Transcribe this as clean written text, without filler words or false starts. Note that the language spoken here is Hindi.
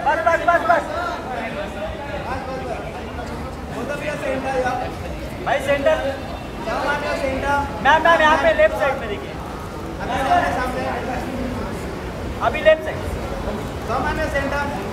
बस बस बस बस भाई सेंटर मैम मैम यहाँ पे लेफ्ट साइड में देखिए अभी लेफ्ट साइड सेंटर